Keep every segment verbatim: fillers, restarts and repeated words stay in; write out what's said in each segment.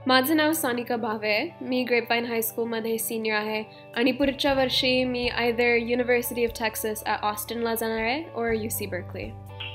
माझं नाव सानिका भावे आहे. मी ग्रेपवाईन हायस्कूलमध्ये सिनियर आहे आणि पुढच्या वर्षी मी either university of Texas at ऑस्टिनला जाणार आहे or U C Berkeley.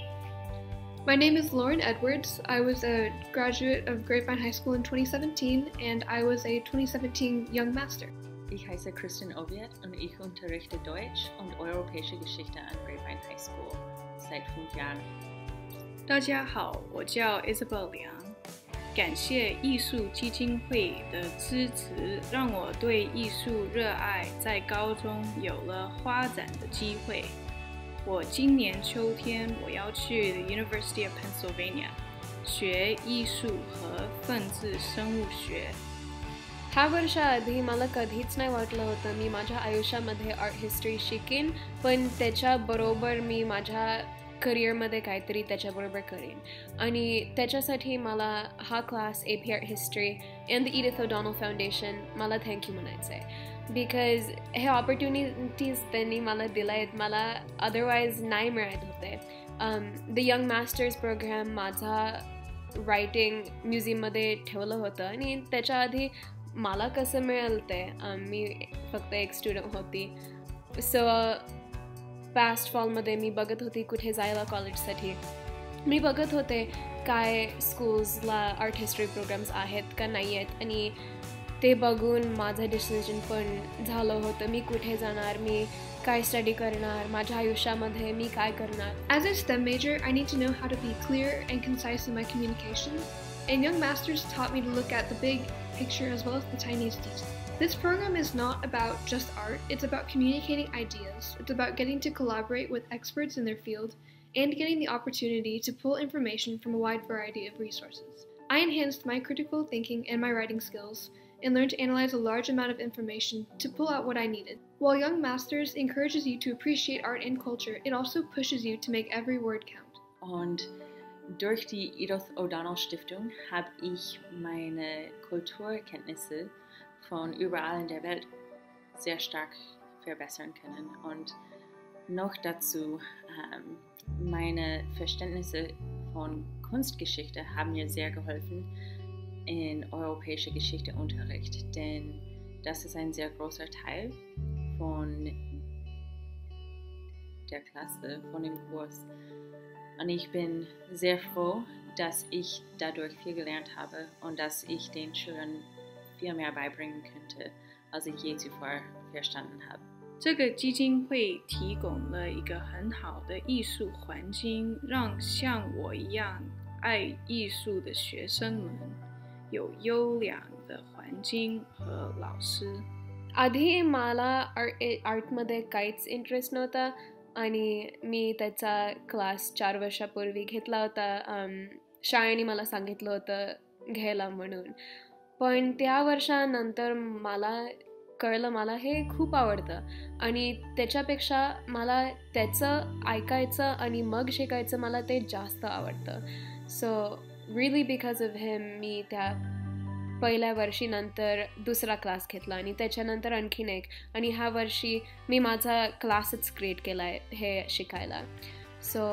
My name is Lauren Edwards. I was a graduate of Grapevine High School in twenty seventeen and I was a twenty seventeen Young Master. Ich heiße Kristin Oviet und ich unterrichte Deutsch und Europäische Geschichte an Grapevine High School seit fünf Jahren. 大家好，我叫 Isabel Liang。感谢艺术基金会的支持，让我对艺术热爱在高中有了发展的机会。我今年秋天我要去 the University of Pennsylvania 学艺术和分子生物学。 ह्या वर्षाआधी मला कधीच नाही वाटलं होतं मी माझ्या आयुष्यामध्ये art history शिकेन, पण त्याच्याबरोबर मी माझ्या करिअरमध्ये काहीतरी त्याच्याबरोबर करेन. आणि त्याच्यासाठी मला हा class A P art history and the Edith O'Donnell foundation मला थँक्यू म्हणायचं आहे. बिकॉज हे ऑपॉर्च्युनिटीज त्यांनी मला दिल्या आहेत, मला अदरवाईज नाही मिळत होते. द यंग मास्टर्स प्रोग्राम माझा रायटिंग म्युझियममध्ये ठेवलं होतं आणि त्याच्या आधी मला कसं मिळेल ते, मी फक्त एक स्टुडंट होती. सो पास्ट फॉलमध्ये मी बघत होती कुठे जायला कॉलेजसाठी. मी बघत होते काय स्कूल्सला आर्ट हिस्ट्री प्रोग्राम्स आहेत का नाही आहेत आणि ते बघून माझं डिसिजन पण झालं होतं मी कुठे जाणार, मी काय स्टडी करणार, माझ्या आयुष्यामध्ये मी काय करणार. As a STEM major, I need to know how to be clear and concise in my communication, and Young Masters taught me to look at the big picture as well as the tiniest details. This program is not about just art, it's about communicating ideas. It's about getting to collaborate with experts in their field and getting the opportunity to pull information from a wide variety of resources. I enhanced my critical thinking and my writing skills and learned to analyze a large amount of information to pull out what I needed. While Young Masters encourages you to appreciate art and culture, it also pushes you to make every word count. Und durch die Edith O'Donnell Stiftung habe ich meine Kulturkenntnisse von überall in der Welt sehr stark verbessern können. Und noch dazu, ähm, meine Verständnisse von Kunstgeschichte haben mir sehr geholfen in europäischer Geschichteunterricht, denn das ist ein sehr großer Teil von der Klasse, von dem Kurs. Und ich bin sehr froh, dass ich dadurch viel gelernt habe und dass ich den Schülern viel mehr beibringen könnte, als ich je zuvor verstanden habe. 这个基金会提供了一个很好的艺术环境，让像我一样爱艺术的学生们有优良的环境和老师。 आधी मला art आर्टमध्ये काहीच interest नव्हता आणि मी त्याचा class चार वर्षापूर्वी घेतला होता. शाळेने मला सांगितलं होतं घ्यायला म्हणून, पण त्या वर्षानंतर मला कळलं मला हे खूप आवडतं आणि त्याच्यापेक्षा मला त्याचं ऐकायचं आणि मग शिकायचं मला ते जास्त आवडतं. So really because of him मी त्या पहिल्या वर्षीनंतर दुसरा क्लास घेतला आणि त्याच्यानंतर आणखीन एक, आणि ह्या वर्षी मी माझा क्लासच क्रिएट केला आहे हे शिकायला. सो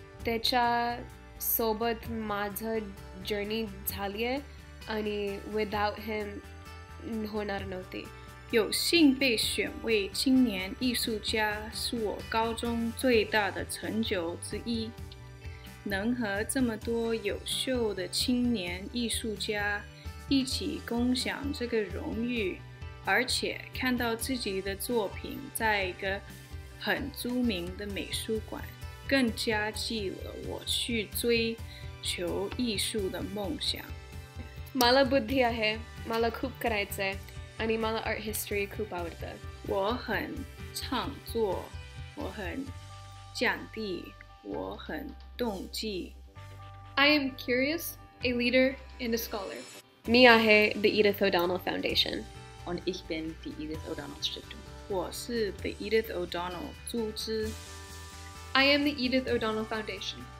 त्याच्यासोबत माझं जर्नी झाली आहे आणि विदाउट हिम होणार नव्हती. 有幸被选为青年艺术家是我高中最大的成就之一。能和这么多优秀的青年艺术家一起共享这个荣誉，而且看到自己的作品在一个很著名的美术馆，更加激了我去追求艺术的梦想。 मला बुद्धी आहे, मला खूप करायचं आहे आणि मला आर्ट हिस्ट्री खूप आवडतं. 我很创作，我很讲地，我很动机。 I am curious, a leader, and a scholar. मी आहे the Edith O'Donnell Foundation. Und ich bin die Edith O'Donnell Stiftung. 我是 The Edith O'Donnell 组织。 I am the Edith O'Donnell Foundation.